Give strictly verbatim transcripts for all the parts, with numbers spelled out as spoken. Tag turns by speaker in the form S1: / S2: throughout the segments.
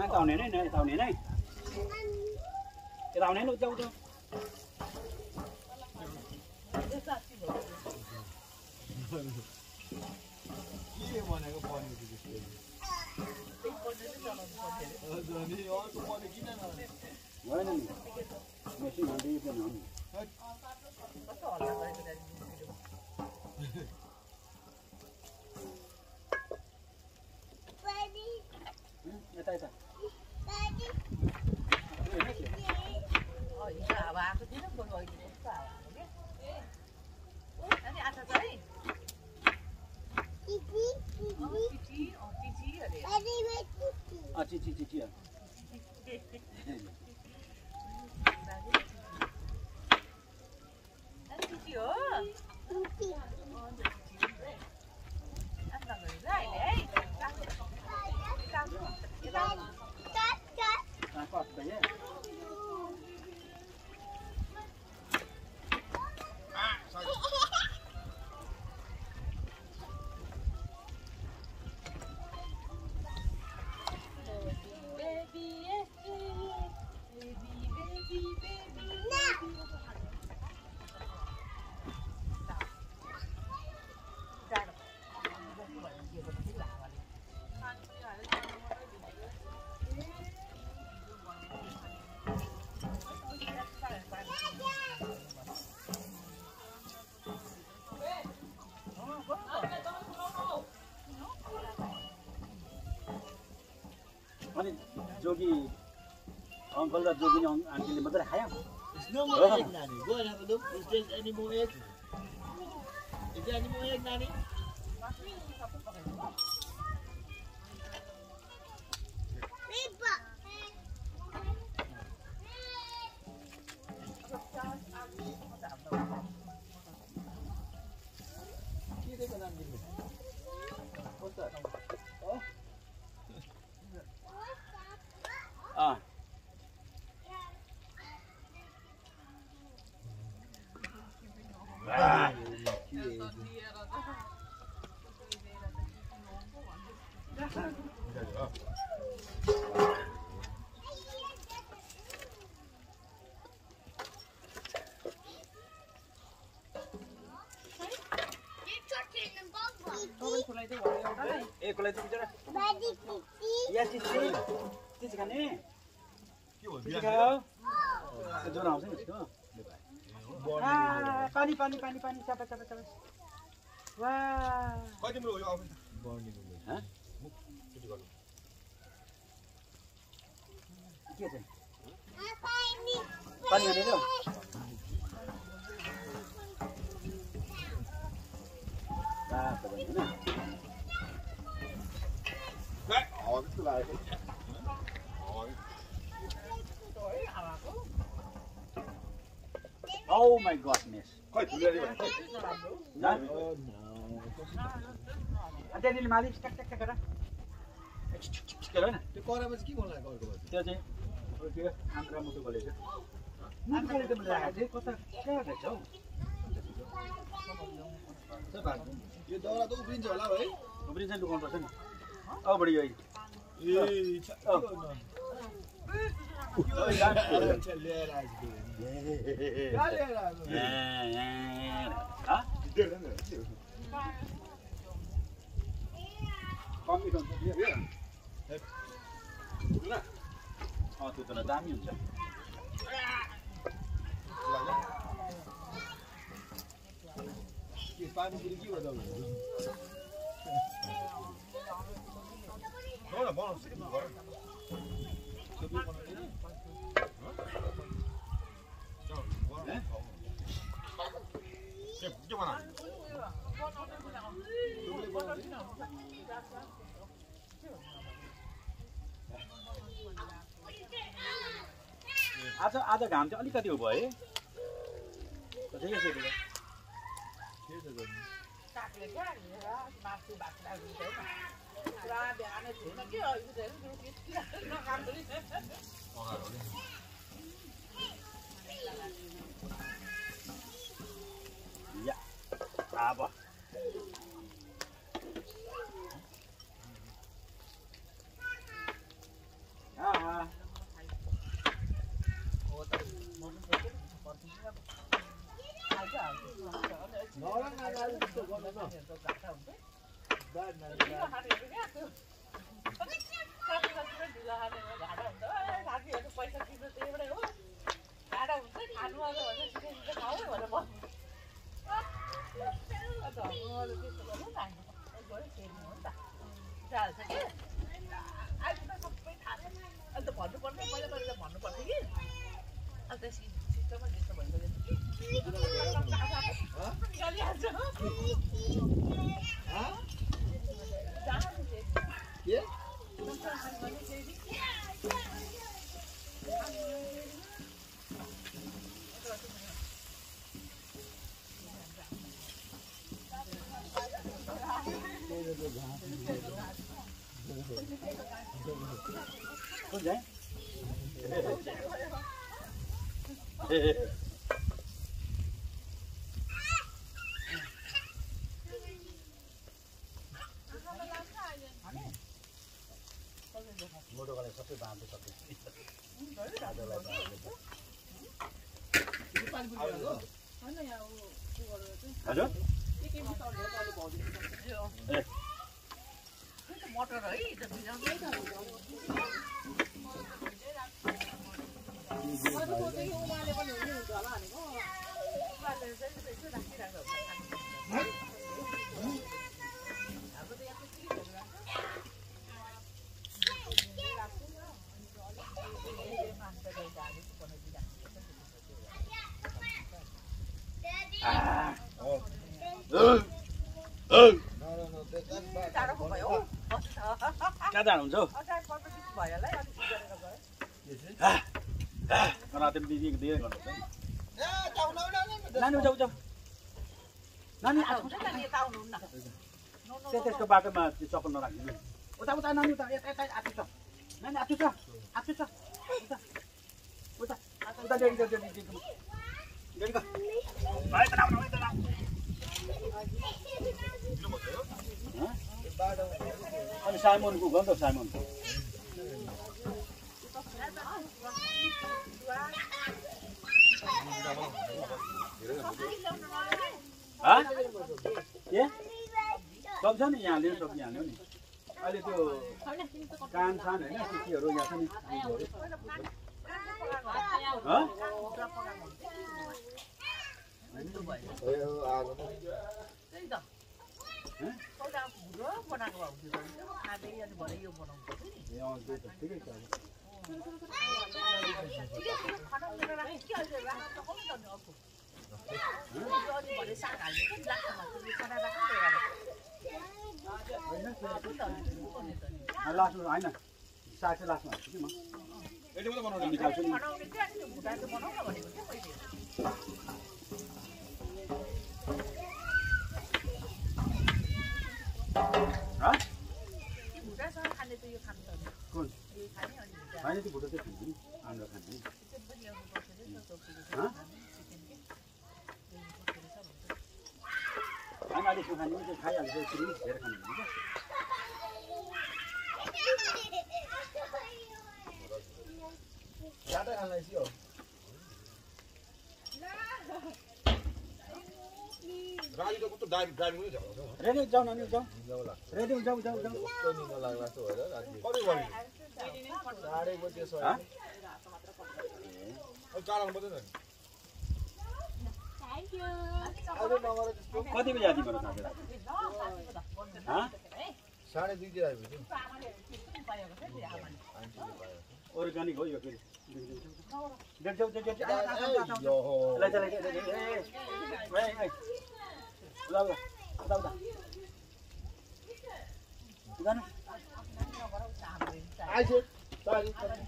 S1: Mang tàu này này, tàu này này. Cái tàu này nó châu đâu. Nói này, mày xin làm đi cái nào? Tay tay.
S2: Ôi, bà bà cứ tí nó ngồi ngồi gì cũng phải biết. Anh đi ăn thật đấy. Chichi, chichi, oh chichi ở đây.
S1: À chichi chichi à.
S2: Anh chichi ơ. Ăn bằng người này đấy. Căng. Căng. Cắt cắt.
S1: À cắt đấy. अनि जोगी uncle र जोगी आन्टीले मात्रै खायो
S3: It's no more egg, Nanny. Go and have a look. Is there any more egg? Is there any more egg, Nanny?
S1: Ah. Ah. ए कोलाई त बिचरा बाजी चिची या चिची चिची खाने के हो चिची खायो ज्वरो आउँछ नि त्यो आ पानी पानी पानी पानी चापा चापा चापा वाह कति तिम्रो यो अफिस बर्निङ ह मुख चिटी गर्नु के चाहिँ पानी पानी हालेर बा त भन्नु हैन Oh, this is like oh my goodness. Quite really. No. Ada ni mali cek cek cek kara. Kara na.
S3: त्यो करामा चाहिँ के गर्नु लाग्यो अर्को
S1: त्यो चाहिँ त्यो आन्द्रा मुटु गलेछ मुटु गले त मलाई चाहिँ कता कहाँ रहेछ हौ
S3: यो दाउरा त उफ्रिन्छ होला है
S1: उफ्रिन्छ लुकाउनु पर्छ नि औ बढी यो
S3: ए लिएर आइसक्यो लिएर आइसक्यो
S1: कम्ती हुन्छ यो ल अ त्यो त दामी हुन्छ
S3: के पानीपुरी के गर्दा हुन्छ
S4: Bueno, bueno, sí, bueno. ¿Qué? ¿Qué van a hacer?
S1: आज आज घाम चाहिँ अलिकति हो भयो है ठिकै छ ठिकै
S3: के छ गर्नु
S2: काट्ने क्या मासु भात लाग्दैन पुरा बिहानै थिएन के अहिले धेरै नकाम पनि
S1: या अब
S2: घाटा हुन्छ
S3: Bad man.
S2: ढिलो खानेहरू क्या त्यो साथी साथीमा ढिलो खानेमा घाटा हुन्छ साथीहरू पैसा तिर्नु त एउटै हो घाटा हुन्छ खानु आउँछ भने छिटो छिटो खाऊ भनेर भन्नु अन्त अरू त्यस्तो गर्नु न हामी गयो फेर्नु हो नि त जान्छ कि आज त सबै थाहा छ अन्त भन्नुपर्छ पहिला पहिला भन्नुपर्छ कि अन्त सिस्टममा त्यस्तो भइसक्यो निकालिहाल्छ
S3: के
S1: कौन जाए मोटो वाले सबसे बांधे सबसे आजलाई बांधे हजुर
S2: मटर है
S1: कहाँ जानु हुन्छ हौ राति दिदी दिए गर्नु नानी जाऊ जाऊ नानी त्यसको बाटोमा चप्पल नराख्नु उता उता नानी उता यता यता आछु छ नानी आछु छ आछु छ उता उता उता डेडी डेडी डेडी डेडी का भाइ त नाउ त नाउ अनि साइमनको गयो नि त साइमन के सब छ नि यहाँ लिनु सक्ने हाल्यो नि अहिले त्यो कान छान होइन सिटीहरू यहाँ छ नि लास्टमा होइन साग चाहिँ लास्टमा हाल्छु कि म निकाल्छु नि कुन होइन त्यो भुटा चाहिँ खान्छु नि आन्द्रा खान्छु नि होइन अलिक खाने पनि खाइहाल्छ यसरी धेरै खानु हुन्छ
S3: ज्यादा खाना इसी हो
S4: राजी को तो ड्राइभ ड्राइभिङ पनि जाऊ
S1: रेडी जाऊ नानी जाऊ रेडी जाऊ जाऊ जाऊ
S3: कस्तो निको लाग्ला सो हैन राति
S4: कति गरी
S3: साढे बजे सो
S1: ह
S4: अब चालान बजे न
S3: आज नगरे त्यस्तो
S1: कति बजे आदि मेरो साथी ह
S3: साढे दुई बजे आइपुग्यो
S1: अर्गानिक हो यो फेरि देख जाऊ जाऊ जाऊ
S3: यो
S1: ले चले ए ए उदा उदा उदा उदा जानु
S3: आइसो सरी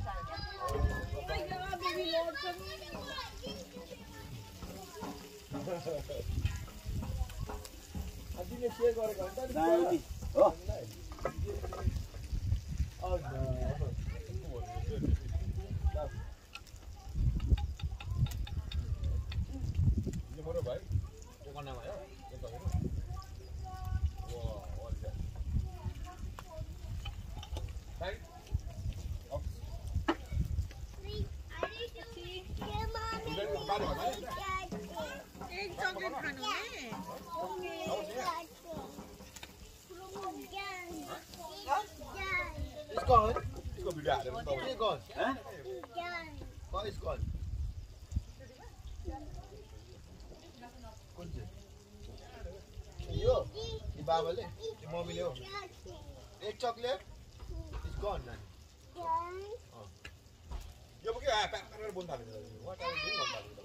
S3: अझै सेयर गरेको हुन्छ नि
S1: दामी हो
S3: अ
S4: यो मोरो भाइ यो कन्नामा आयो यो त हेर्नु वा वा दिस भाइ
S2: एक चकलेट खानु है
S3: gone?
S4: त्यसको भिडियो हालेर
S3: के gone?
S1: Hả?
S3: What is gone? कुन चाहिँ? यो यो बाबाले यो मम्मीले हो एक चकलेट इज गन नानी
S4: यो पो के आ प्याक गरेर बोल्न थाल्यो वाट आर यु डुइङ भन्न थाल्यो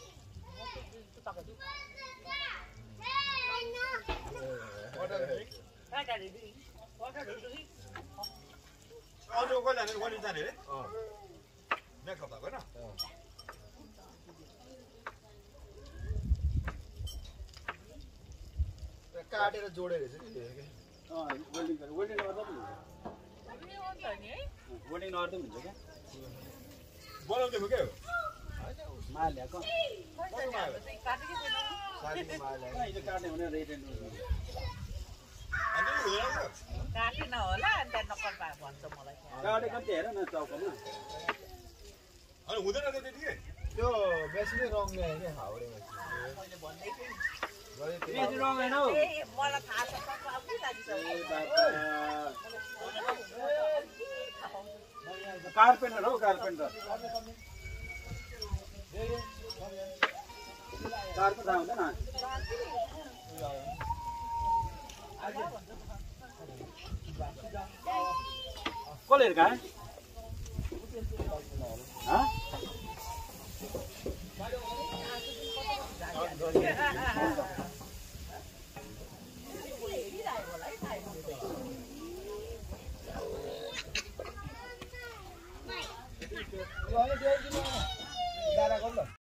S4: वाट आर यु डुइङ अनु कहिले जाने कहिले जाने रे
S3: अँ
S4: नेक्स्ट हप्ता होइन
S3: काटेर जोडेर रहेछ नि त्यो
S1: अँ वेल्डिङ गरेर वेल्डिङ गर्दा पनि हुन्छ वेल्डिङ गर्दा पनि हुन्छ क्या
S4: बनाउँदै क्या
S1: माल ल्याएको
S3: साथीको माल
S1: कहाँ हिजो काट्ने भने रेड एन्ड रोज
S4: अनि हुँदैन
S2: काटेन होला अन्त नक्कल पा भन्छ मलाई
S1: काटेको त्यो हेर न चौकामा
S4: अनि हुँदैन त त्यतिकै
S3: त्यो बेसी नै रङ ल्यायो क्या हाउडेमा
S2: मैले भन्दै थिएँ
S1: बेसी रङ होइन हौ
S2: ए मलाई थाहा छ तपाईँ आफै लागिसक्यो
S1: कार्पेन्टर हौ कार्पेन्टर कार्पेन्टर थाहा हुँदैन कसले हेर्का
S3: गाडा गर्नु